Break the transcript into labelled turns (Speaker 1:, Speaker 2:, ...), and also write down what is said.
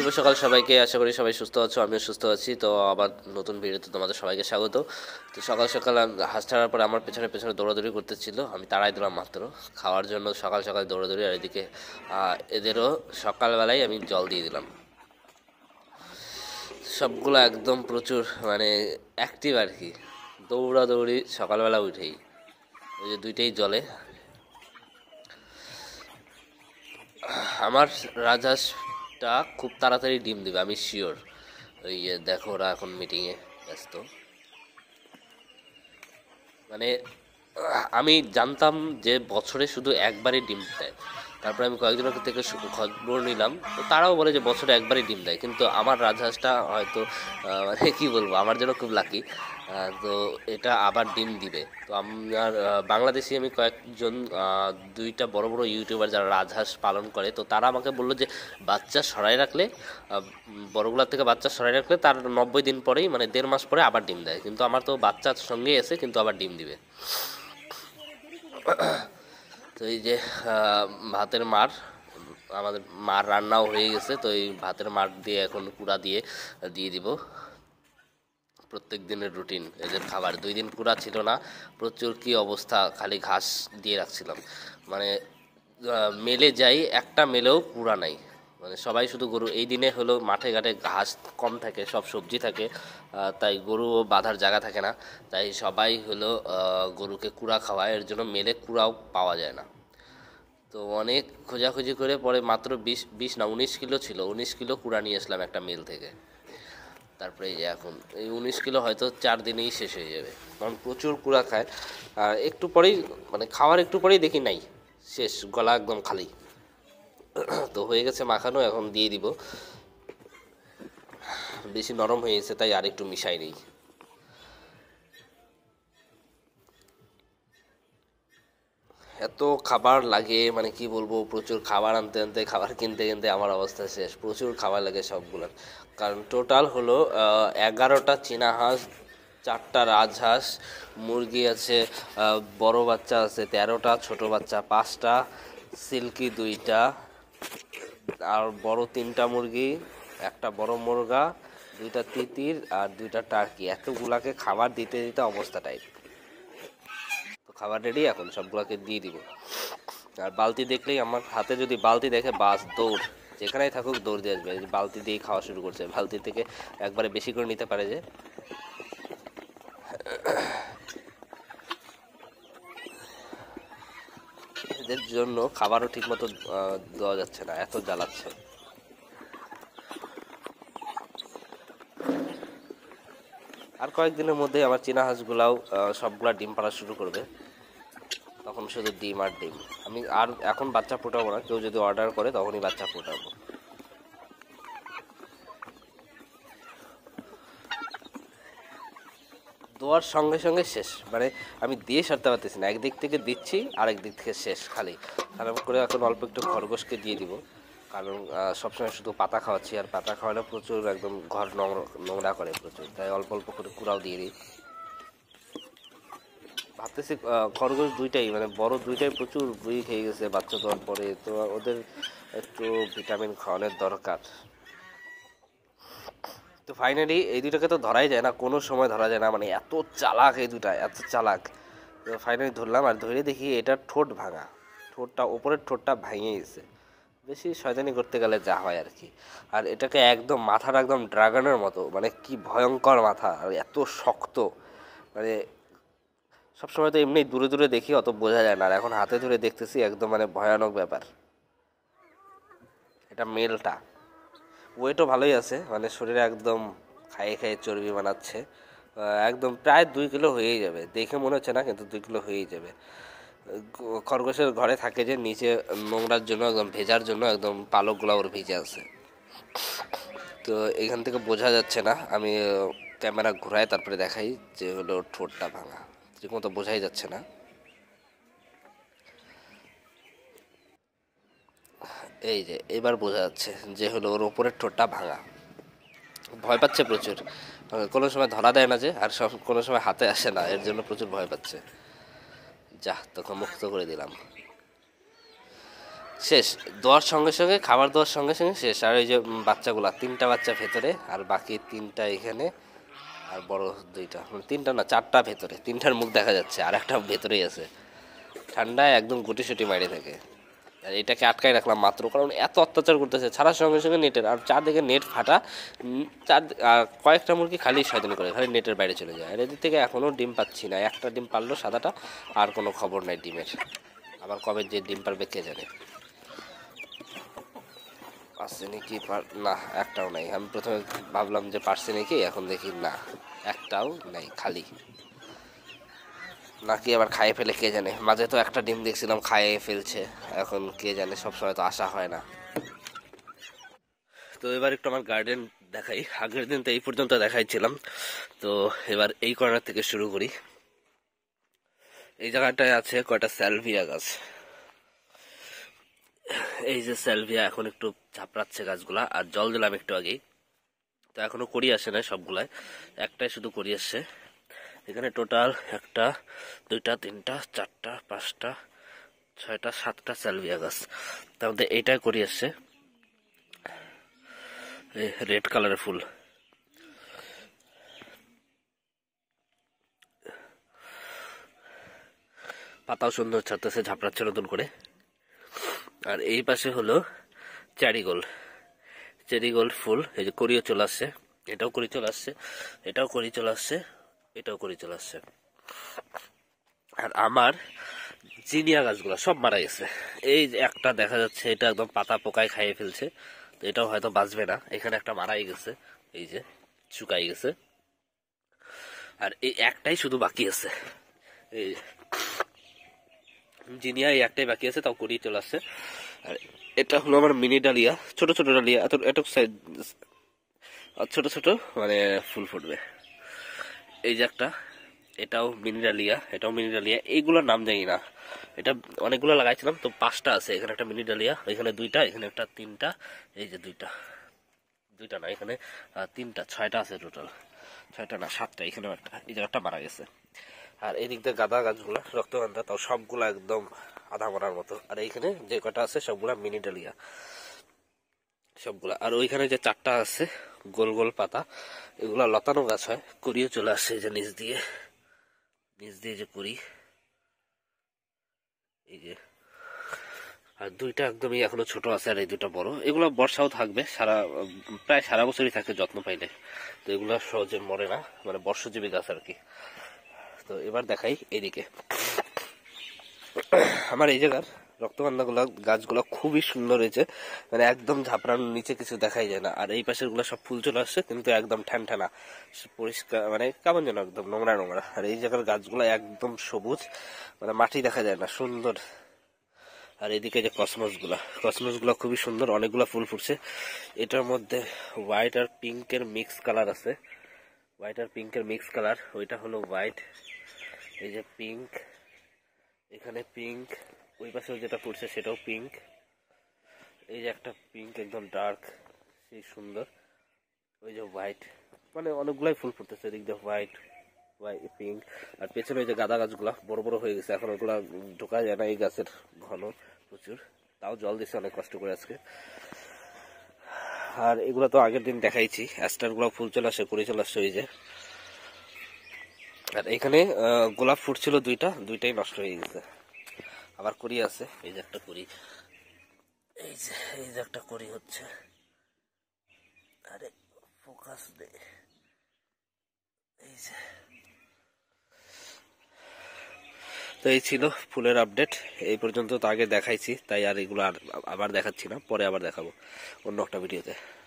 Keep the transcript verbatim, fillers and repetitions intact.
Speaker 1: শুভ সকাল সবাইকে, আশা করি সবাই সুস্থ আছো, আমিও সুস্থ আছি। তো আবার নতুন ভিডিওতে তোমাদের সবাইকে স্বাগত। তো সকাল সকাল হাঁস ছাড়ার পরে আমার পেছনে পেছনে দৌড়াদৌড়ি করতেছিল, আমি তাড়াই দিলাম মাত্র খাওয়ার জন্য। সকাল সকাল দৌড়াদৌড়ি, আর এদিকে এদেরও সকালবেলায় আমি জল দিয়ে দিলাম। সবগুলো একদম প্রচুর মানে অ্যাক্টিভ আর কি, দৌড়াদৌড়ি সকালবেলা উঠেই। ওই যে দুইটাই জলে। আমার রাজহাঁসটা খুব তাড়াতাড়ি ডিম দেবে, আমি শিওর। ওই দেখো ওরা এখন মিটিংয়ে ব্যস্ত। মানে আমি জানতাম যে বছরে শুধু একবারই ডিম দেয়, তারপরে আমি কয়েকজনের থেকে খবর নিলাম, তো তারাও বলে যে বছরে একবারই ডিম দেয়। কিন্তু আমার রাজহাঁসটা হয়তো মানে কী বলবো, আমার জন্য খুব লাকি। তো এটা আবার ডিম দিবে। তো আমার বাংলাদেশি আমি কয়েকজন দুইটা বড় বড় ইউটিউবার যারা রাজহাঁস পালন করে, তো তারা আমাকে বললো যে বাচ্চা সরাই রাখলে, বড়গুলার থেকে বাচ্চা সরাই রাখলে তার নব্বই দিন পরেই মানে দেড় মাস পরে আবার ডিম দেয়। কিন্তু আমার তো বাচ্চার সঙ্গেই এসে কিন্তু আবার ডিম দিবে। তো এই যে ভাতের মার, আমাদের মার রান্নাও হয়ে গেছে, তো এই ভাতের মার দিয়ে এখন কুড়া দিয়ে দিয়ে দিব। প্রত্যেক দিনের রুটিন এদের খাবার। দুই দিন কুড়া ছিল না, প্রচুর কি অবস্থা, খালি ঘাস দিয়ে রাখছিলাম। মানে মেলে যাই, একটা মেলেও কুড়া নাই, মানে সবাই শুধু গরু। এই দিনে হলো মাঠে ঘাটে ঘাস কম থাকে, সব সবজি থাকে, তাই গরুও বাঁধার জায়গা থাকে না, তাই সবাই হলো গরুকে কুড়া খাওয়ায়। এর জন্য মেলে কুড়াও পাওয়া যায় না। তো অনেক খোঁজাখুঁজি করে পরে মাত্র বিশ বিশ না উনিশ কিলো ছিল, উনিশ কিলো কুড়া নিয়ে আসলাম একটা মিল থেকে। তারপরে এই যে এখন এই উনিশ কিলো হয়তো চার দিনেই শেষ হয়ে যাবে, কারণ প্রচুর কুড়া খায়। আর একটু পরেই মানে খাওয়ার একটু পরেই দেখি নাই, শেষ, গলা একদম খালি। তো হয়ে গেছে মাখানো, এখন দিয়ে দিব। বেশি নরম হয়ে গেছে তাই আর একটু মিশাই নেই। এত খাবার লাগে মানে কি বলবো, প্রচুর খাবার আনতে আনতে, খাবার কিনতে কিনতে আমার অবস্থা শেষ। প্রচুর খাবার লাগে সবগুলোর, কারণ টোটাল হলো এগারোটা চীনা হাঁস, চারটা রাজহাঁস, মুরগি আছে বড় বাচ্চা আছে তেরোটা, ছোট বাচ্চা পাঁচটা, সিল্কি দুইটা, আর বড় তিনটা মুরগি, একটা বড় মুরগা, দুইটা তিতির আর দুইটা টার্কি। এতগুলাকে খাবার দিতে দিতে অবস্থা টাইট। তো খাবার রেডি, এখন সবগুলোকে দিয়ে দিব। আর বালতি দেখলেই, আমার হাতে যদি বালতি দেখে বাস দৌড়, যেখানেই থাকুক দৌড় দিয়ে আসবে। বালতি দিয়েই খাওয়া শুরু করছে, বালতি থেকে একবারে বেশি করে নিতে পারে যে। এদের জন্য খাবারও ঠিক মতো দেওয়া যাচ্ছে না, এত জ্বালাচ্ছে। আর কয়েকদিনের মধ্যে আমার চীনা হাঁসগুলাও সবগুলা ডিম পাড়া শুরু করবে, তখন শুধু ডিম আর ডিম। আমি আর এখন বাচ্চা ফোটাবো না, কেউ যদি অর্ডার করে তখনই বাচ্চা ফোটাবো। দেওয়ার সঙ্গে সঙ্গে শেষ, মানে আমি দিয়ে সারতে পারতেছি না, একদিক থেকে দিচ্ছি আর একদিক থেকে শেষ খালি। খারাপ করে এখন অল্প একটু খরগোশকে দিয়ে দিব, কারণ সবসময় শুধু পাতা খাওয়াচ্ছি, আর পাতা খাওয়ালে প্রচুর একদম ঘর নোংরা করে প্রচুর, তাই অল্প অল্প করে কুড়াও দিয়ে দিই। ভাবতেছি খরগোশ দুইটাই, মানে বড় দুইটাই প্রচুর বুড়ি খেয়ে গেছে বাচ্চা দেওয়ার পরে, তো ওদের একটু ভিটামিন খাওয়ানোর দরকার। তো ফাইনালি এই দুটাকে তো ধরাই যায় না, কোনো সময় ধরা যায় না, মানে এত চালাক এই দুটা, এত চালাক। তো ফাইনালি ধরলাম, আর ধরে দেখি এটার ঠোঁট ভাঙা, ঠোঁটটা ওপরের ঠোঁটটা ভেঙে গেছে। বেশি শয়তানি করতে গেলে যা হয় আর কি। আর এটাকে একদম মাথাটা একদম ড্রাগনের মতো, মানে কি ভয়ঙ্কর মাথা, আর এত শক্ত, মানে সবসময় তো এমনি দূরে দূরে দেখি অত বোঝা যায় না, আর এখন হাতে ধরে দেখতেছি একদম মানে ভয়ানক ব্যাপার। এটা মেলটা, ওয়েটও ভালোই আছে, মানে শরীরে একদম খাইয়ে খাইয়ে চর্বি বানাচ্ছে, একদম প্রায় দুই কিলো হয়েই যাবে, দেখে মনে হচ্ছে না কিন্তু দুই কিলো হয়েই যাবে। খরগোশের ঘরে থাকে যে নিচে নোংরার জন্য, একদম ভেজার জন্য একদম পালকগুলো ওর ভিজে আছে, তো এখান থেকে বোঝা যাচ্ছে না। আমি ক্যামেরা ঘুরাই তারপরে দেখাই যে হলো ঠোঁটটা ভাঙা, ঠিক মতো বোঝাই যাচ্ছে না। এই যে এবার বোঝা যাচ্ছে যে হলো ওর ওপরের ঠোঁটটা ভাঙা। ভয় পাচ্ছে প্রচুর, কোনো সময় ধরা দেয় না যে, আর সব কোনো সময় হাতে আসে না, এর জন্য প্রচুর ভয় পাচ্ছে। যা, তোকে মুক্ত করে দিলাম। শেষ, দেওয়ার সঙ্গে সঙ্গে খাবার দেওয়ার সঙ্গে সঙ্গে শেষ। আর ওই যে বাচ্চাগুলা তিনটা বাচ্চা ভেতরে, আর বাকি তিনটা এখানে, আর বড় দুইটা, মানে তিনটা না চারটা ভেতরে, তিনটার মুখ দেখা যাচ্ছে আর একটা ভেতরেই আছে। ঠান্ডায় একদম গুটিসুটি মারি থাকে। আর এটাকে আটকায় রাখলাম মাত্র, কারণ এত অত্যাচার করতেছে, ছাড়ার সঙ্গে সঙ্গে নেটের, আর চারদিকে নেট ফাটা, চার কয়েকটা মুরগি খালি শয়তানি করে, খালি নেটের বাইরে চলে যায়। আর এদিক থেকে এখনও ডিম পাচ্ছি না, একটা ডিম পারলো সাদাটা, আর কোনো খবর নাই ডিমের। আবার কবে যে ডিম পারবে কে জানে। পারছে নাকি, না একটাও নাই। আমি প্রথমে ভাবলাম যে পারছে নাকি, এখন দেখি না একটাও নাই, খালি। নাকি আবার খাইয়ে ফেলে কে জানে। মাঝে তো একটা ডিম দেখছিলাম খাইয়ে ফেলছে, এখন কে জানে, সবসময় তো আশা হয় না। তো এবার একটু আমার গার্ডেন দেখাই। আগের দিন তো এই পর্যন্ত দেখাইছিলাম, তো এবার এই কর্নার থেকে শুরু করি। এই জায়গাটায় আছে কয়টা স্যালভিয়া গাছ। এই যে স্যালভিয়া এখন একটু ঝাপড়াচ্ছে গাছগুলা, আর জল দিলাম একটু আগেই, তো এখনো করি আসে না সবগুলায়, একটাই শুধু করি আসছে। এখানে টোটাল একটা, দুইটা, তিনটা, চারটা, পাঁচটা, ছয়টা, সাতটা স্যালভিয়া গাছ। তার মধ্যে এইটাই করি আসছে, রেড কালারের ফুল। পাতাও সুন্দর ছাড়তেছে, ঝাপড়াচ্ছে নতুন করে। আর এই পাশে হলো চ্যারিগোল্ড, চেরিগোল্ড ফুল। এই যে করিও চলে আসছে, এটাও করি চলে আসছে, এটাও করি চলে আসছে, এটাও করি চলে আসছে। আর আমার জিনিয়া গাছগুলো সব মারা গেছে। এই যে একটা দেখা যাচ্ছে, এটা একদম পাতা পোকায় খাইয়ে ফেলছে, তো এটাও হয়তো বাঁচবে না। এখানে একটা মারাই গেছে, এই যে শুকাই গেছে। আর এই একটাই শুধু বাকি আছে, এই জিনিয়া এই একটাই বাকি আছে, তাও করি চলে আসছে। আর এটা হলো আমার মিনি ডালিয়া, ছোট ছোট ডালিয়া, এত এত সাইজ, ছোট ছোট মানে ফুল ফুটবে। এই যে একটা, এটাও মিনি ডালিয়া, এটাও মিনি ডালিয়া। এইগুলোর নাম জানি না, এটা অনেকগুলো লাগাইছিলাম, তো পাঁচটা আছে। এখানে একটা মিনি ডালিয়া, এখানে দুইটা, এখানে একটা, তিনটা, এই যে দুইটা, দুইটা না এখানে তিনটা, ছয়টা আছে টোটাল, ছয়টা না সাতটা। এখানে একটা, এই জায়গাটা মারা গেছে। আর এদিক দিয়ে গাঁদা গাছগুলা রক্তগন্ধা, তাও সবগুলা একদম আধা মরার মতো। আর এইখানে যে কটা আছে সবগুলা মিনি ডালিয়া সবগুলা। আর ওইখানে যে চারটা আছে গোল গোল পাতা, এগুলা লতানো গাছ হয়, করিও চলে আসছে যে নিচ দিয়ে, নিচ দিয়ে যে করি, এই যে। আর দুইটা একদমই এখনো ছোট আছে, আর এই দুটা বড়। এগুলো বর্ষাও থাকবে, সারা প্রায় সারা বছরই থাকে যত্ন পাইলে, তো এগুলো সহজে মরে না, মানে বর্ষজীবী গাছ আর কি। তো এবার দেখাই এইদিকে আমার এই জায়গার রক্তগন্ধা গুলা গাছগুলো খুবই সুন্দর হয়েছে, মানে একদম ঝাপড়ানোর নিচে কিছু দেখাই যায় না। আর এই পাশের গুলা সব ফুল চলে আসছে, কিন্তু একদম ঠ্যান ঠ্যানা পরিষ্কার, মানে কেমন যেন একদম নোংরা নোংরা। আর এই জায়গার গাছগুলো একদম সবুজ, মানে মাটি দেখা যায় না, সুন্দর। আর এদিকে যে কসমস গুলা, কসমস গুলা খুবই সুন্দর, অনেকগুলা ফুল ফুটছে। এটার মধ্যে হোয়াইট আর পিঙ্কের মিক্স কালার আছে, হোয়াইট আর পিঙ্কের মিক্স কালার। ওইটা হলো হোয়াইট, এই যে পিঙ্ক, এখানে পিঙ্ক, ওই পাশে যেটা ফুটছে সেটাও পিঙ্ক। এই যে একটা পিঙ্ক একদম ডার্ক, সেই সুন্দর। ওই যে হোয়াইট, মানে অনেকগুলাই ফুল ফুটতেছে, এদিক দিয়ে হোয়াইট, হোয়াইট, পিঙ্ক। আর পেছনে ওই যে গাঁদা গাছগুলা বড় বড় হয়ে গেছে, এখন ওগুলা ঢোকা যায় না, এই গাছের ঘন প্রচুর। তাও জল দিচ্ছে অনেক কষ্ট করে আজকে। আর এগুলা তো আগের দিন দেখাইছি, অ্যাস্টার গুলা ফুল চলে আসে, করে চলে আসছে ওই যে। আর এখানে গোলাপ ফুট ছিল দুইটা, দুইটাই নষ্ট হয়ে গেছে। আবার করি আছে, এই যে একটা করি, এই যে এই যে একটা করি হচ্ছে। আরে ফোকাস দে, এই যে। তো এই ছিল ফুলের আপডেট, এই পর্যন্ত তো আগে দেখাইছি, তাই আর এগুলো আর আবার দেখাচ্ছি না, পরে আবার দেখাবো অন্য একটা ভিডিওতে।